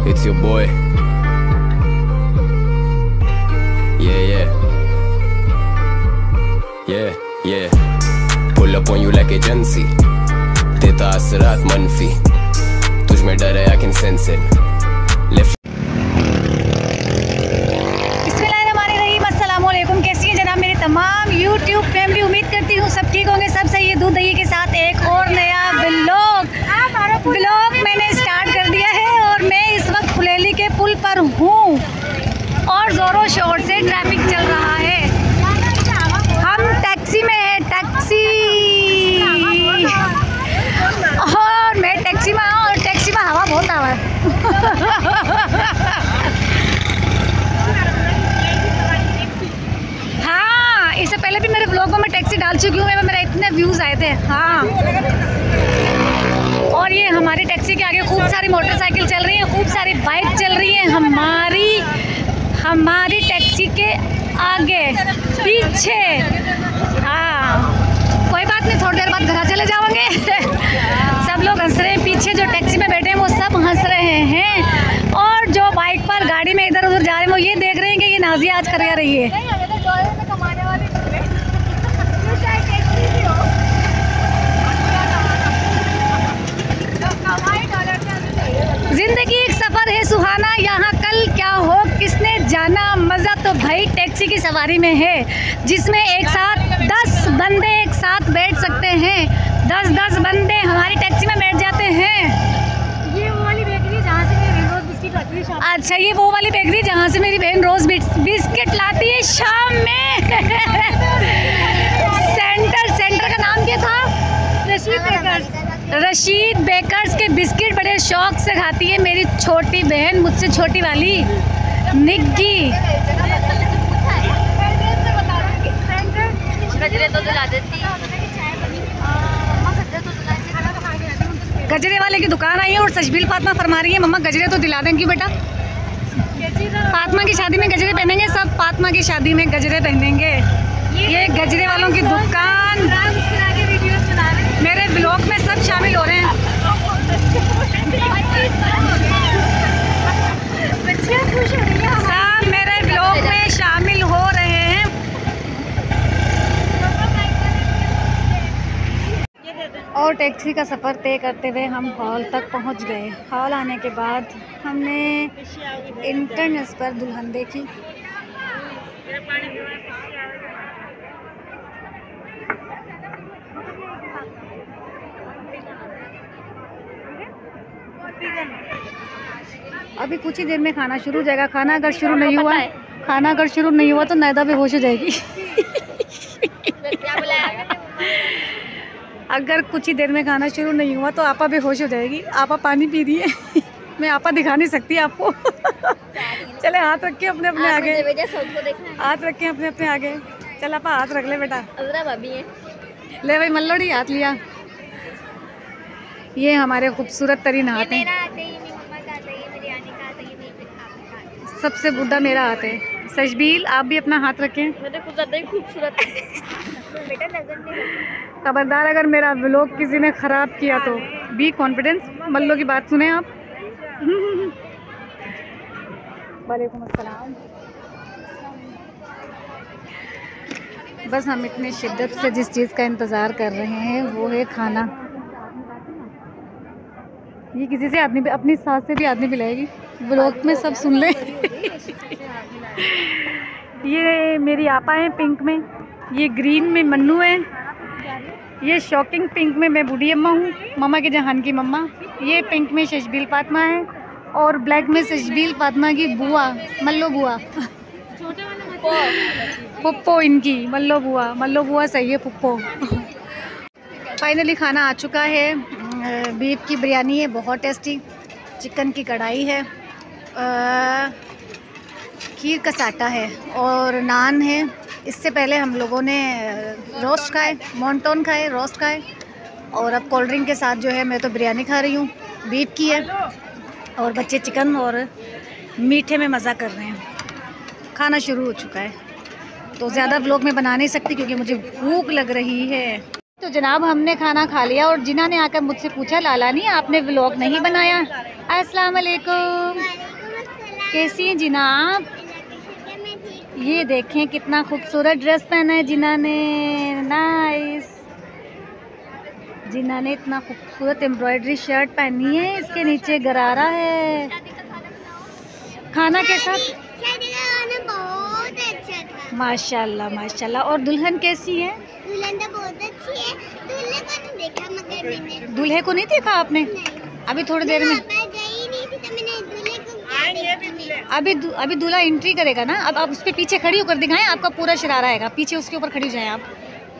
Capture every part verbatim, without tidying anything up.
It's your boy. Yeah, yeah. Yeah, yeah. Pull up on you like agency. देता असरात मनफी, तुझ में डर है I can sense it. Left. बिस्मिल्लाहिर्रहमानिर्रहीम, अस्सलाम वालेकुम। कैसी है जनाब मेरी तमाम यूट्यूब फैमिली? उम्मीद करती हूँ सब ठीक होंगे, सब सही है। दूध दही के साथ एक और नया व्लॉग व्लॉग मैंने स्टार्ट कर दिया है और मैं इस वक्त फुलेली के पुल पर हूँ और ज़ोरों शोर से ट्रैफिक चल रहा है। हम टैक्सी में है, टैक्सी, और मैं टैक्सी में हूँ और टैक्सी में हवा बहुत हवा है। हाँ, इससे पहले भी मेरे ब्लॉग में मैं टैक्सी डाल चुकी हूँ, मेरा इतने व्यूज़ आए थे। हाँ, और ये हमारी टैक्सी के आगे खूब सारी मोटरसाइकिल चल रही है, खूब सारी बाइक चल रही है। हमारी हमारी टैक्सी के आगे पीछे। हाँ, कोई बात नहीं, थोड़ी देर बाद घर चले जाओगे। सब लोग हंस रहे हैं, पीछे जो टैक्सी में बैठे हैं वो सब हंस रहे हैं, और जो बाइक पर गाड़ी में इधर उधर जा रहे हैं वो ये देख रहे हैं कि ये नाज़िया आज कर रही है। जिंदगी एक सफ़र है सुहाना, यहाँ कल क्या हो किसने जाना। मज़ा तो भाई टैक्सी की सवारी में है, जिसमें एक साथ दस बंदे एक साथ बैठ सकते हैं। दस दस बंदे हमारी टैक्सी में बैठ जाते हैं। ये वो वाली बेकरी जहाँ से मेरी बहन रोज़ बिस्किट लाती है। अच्छा, ये वो वाली बेकरी जहाँ से मेरी बहन रोज़ बिस्किट लाती है शाम में। सेंटर सेंटर का नाम क्या था? रशीद बेकर्स। रशीद बेकर्स के बिस्किट बड़े शौक से खाती है मेरी छोटी बहन, मुझसे छोटी वाली निग्गी। गजरे तो दिला देती, गजरे वाले की दुकान आई है और सजबील फातिमा फरमा रही है मम्मा गजरे तो दिला दें। क्यों बेटा? फातिमा की शादी में गजरे पहनेंगे, सब फातिमा की शादी में गजरे पहनेंगे। ये गजरे वालों की दुकान, मेरे ब्लॉग में सब शामिल हो रहे हैं। सब मेरे ब्लॉग में शामिल हो रहे हैं। और टैक्सी का सफ़र तय करते हुए हम हॉल तक पहुंच गए। हॉल आने के बाद हमने इंटरनेट पर दुल्हन देखी। अभी कुछ ही देर में खाना शुरू हो जाएगा। खाना अगर शुरू नहीं हुआ खाना अगर शुरू नहीं हुआ तो नायदा बेहोश हो जाएगी। अगर कुछ ही देर में खाना शुरू नहीं हुआ तो आपा बेहोश हो जाएगी। आपा पानी पी रही है। मैं आपा दिखा नहीं सकती आपको। चले हाथ रखे अपने अपने आगे, हाथ रखे अपने अपने आगे। चल आपा हाथ रख ले बेटा। भाभी है, ले भाई मल्लोड़ी हाथ लिया। ये हमारे खूबसूरत तरीन हाथ हैं। सबसे बुढ़ा मेरा हाथ है। सजबील आप भी अपना हाथ रखें। मेरे खुद ज़्यादा ही खूबसूरत बेटा नजर नहीं। खबरदार अगर मेरा व्लॉग किसी ने ख़राब किया तो बी कॉन्फिडेंस। मल्लो की बात सुने आप। वालेकुम अस्सलाम। बस हम इतनी शिद्दत से जिस चीज़ का इंतज़ार कर रहे हैं वो है खाना। ये किसी से आदमी अपनी सास से भी आदमी पिलाएगी। व्लॉग में सब सुन ले। ये मेरी आपा है पिंक में, ये ग्रीन में मन्नू है, ये शॉकिंग पिंक में मैं बूढ़ी अम्मा हूँ, मम्मा के जहान की मम्मा। ये पिंक में शजबील फातिमा है और ब्लैक में शजबील फातिमा की बुआ, मल्लो बुआ। पुप्पो इनकी, मल्लो बुआ। मल्लो बुआ सही है, पुप्पो। फाइनली खाना आ चुका है। बीफ की बिरयानी है, बहुत टेस्टी। चिकन की कढ़ाई है, खीर का साटा है और नान है। इससे पहले हम लोगों ने रोस्ट खाए, मोन्टोन खाए, रोस्ट खाए, और अब कोल्ड ड्रिंक के साथ जो है मैं तो बिरयानी खा रही हूँ। बीफ की है और बच्चे चिकन और मीठे में मज़ा कर रहे हैं। खाना शुरू हो चुका है तो ज़्यादा व्लॉग में बना नहीं सकती क्योंकि मुझे भूख लग रही है। तो जनाब हमने खाना खा लिया और जिन्हा ने आकर मुझसे पूछा लाला नहीं आपने व्लॉग नहीं बनाया, अस्सलाम वालेकुम। कैसी हैं जिना आप? ये देखें कितना खूबसूरत ड्रेस पहना है जिना ने, नाइस। जिना ने इतना खूबसूरत एम्ब्रॉयडरी शर्ट पहनी है, इसके नीचे गरारा है। खाना कैसा? बहुत अच्छा था। माशाल्लाह माशाल्लाह। और दुल्हन कैसी है? दुल्हन तो बहुत अच्छी है। दूल्हे को नहीं देखा मगर मैंने। दूल्हे को नहीं देखा आपने? नहीं। अभी थोड़ी देर में गई नहीं थी तो मैंने दूल्हे को अभी दु, अभी दूल्हा एंट्री करेगा ना। अब आप उस पे पीछे खड़ी होकर दिखाएं, आपका पूरा शरारा आएगा। पीछे उसके ऊपर खड़ी हो जाएं आप।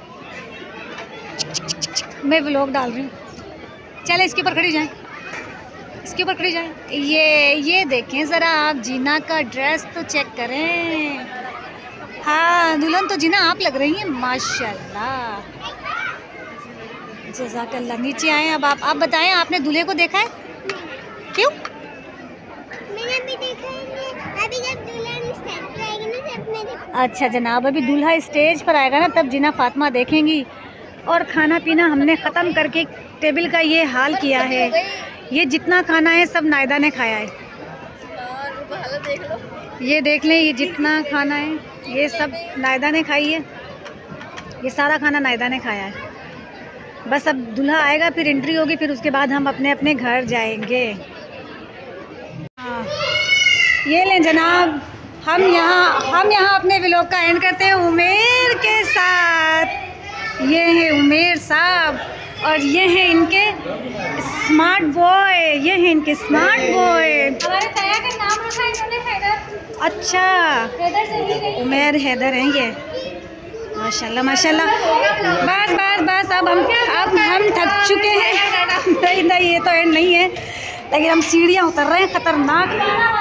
मैं व्लॉग डाल रही हूँ। चले इसके ऊपर खड़ी जाएं, इसके ऊपर खड़ी जाएं। ये ये देखें ज़रा आप जीना का ड्रेस तो चेक करें। हाँ दुल्हन तो जीना आप लग रही हैं माशाल्लाह, जज़ाकल्लाह। नीचे आए अब आप आप बताएं, आपने दूल्हे को देखा है? क्यों? मैंने अभी देखा है, अभी जब दुल्हन स्टेज पर आएगी ना तब मैं देखूंगी। अच्छा जनाब, अभी दूल्हा स्टेज पर आएगा ना तब जीना फातिमा देखेंगी। और खाना पीना हमने ख़त्म करके टेबल का ये हाल किया है। ये जितना खाना है सब नायदा ने खाया है। देख लो। ये देख लें, ये जितना खाना है ये सब नायदा ने खाई है। ये सारा खाना नायदा ने खाया है। बस अब दूल्हा आएगा, फिर एंट्री होगी, फिर उसके बाद हम अपने अपने घर जाएंगे। हाँ ये लें जनाब, हम यहाँ हम यहाँ अपने व्लॉग का एंड करते हैं उमेर के साथ। ये है उमेर साहब और ये हैं इनके स्मार्ट बॉय, ये हैं इनके स्मार्ट बॉय। हमारे ताया का नाम रखा है इन्होंने हैदर। अच्छा हैदर से उमेर हैदर हैं ये, माशाल्लाह माशाल्लाह। बस बस बस अब हम अब हम थक चुके हैं। नहीं नहीं ये तो एंड नहीं है, लेकिन हम सीढ़ियाँ उतर रहे हैं, खतरनाक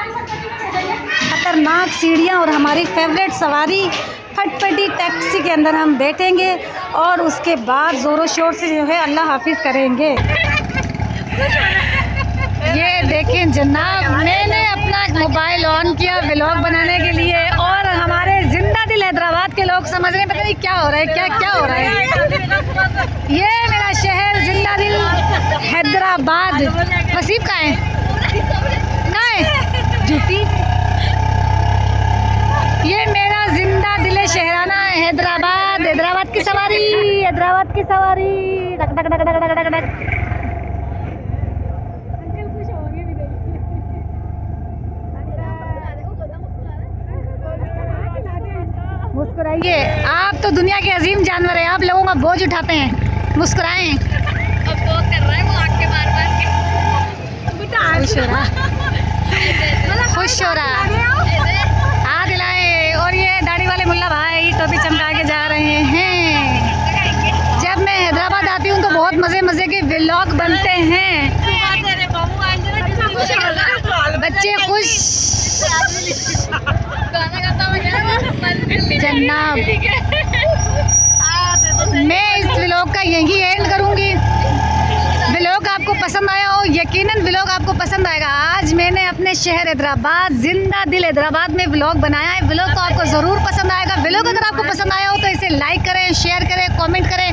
खतरनाक सीढ़ियाँ। और हमारी फेवरेट सवारी फटफटी टैक्सी के अंदर हम बैठेंगे और उसके बाद ज़ोरों शोर से जो है अल्लाह हाफिज़ करेंगे। ये देखें जनाब, मैंने अपना मोबाइल ऑन किया व्लॉग बनाने के लिए और हमारे जिंदा दिल हैदराबाद के लोग समझ रहे हैं पता नहीं क्या हो रहा है, क्या क्या हो रहा है। ये मेरा शहर जिंदा दिल हैदराबाद। वसीफ का है ना है झूठी। ये मेरा जिंदा दिल शहराना हैदराबाद। हैदराबाद की सवारी, हैदराबाद की सवारी। Duck duck duck duck duck duck. मुस्कुराइए, आप तो दुनिया के अजीम जानवर हैं, आप लोगों का बोझ उठाते हैं। मुस्कुराएं। अब तो कर रहा है वो आंखें मार मार के। खुश हो रहा, खुश हो रहा। हाँ दिलाए। और ये दाढ़ी वाले मुल्ला भाई टोपी चमका के जा रहे हैं। जब मैं हैदराबाद आती हूँ तो बहुत मज़े मज़े के व्लॉग बनते हैं। बच्चे खुश। जनाब मैं इस व्लॉग का यही एंड करूँगी। व्लॉग आपको पसंद आया हो, यकीनन व्लॉग आपको पसंद आएगा। आज मैंने अपने शहर हैदराबाद, जिंदा दिल हैदराबाद में व्लॉग बनाया है। व्लॉग तो आपको ज़रूर पसंद आएगा। व्लॉग अगर आपको पसंद आया हो तो इसे लाइक करें, शेयर करें, कमेंट करें